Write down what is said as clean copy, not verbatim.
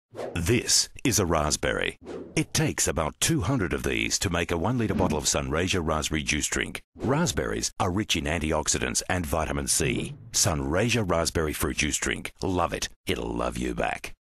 This is a raspberry. It takes about 200 of these to make a 1 litre bottle of Sunraysia raspberry juice drink. Raspberries are rich in antioxidants and vitamin C. Sunraysia raspberry fruit juice drink. Love it. It'll love you back.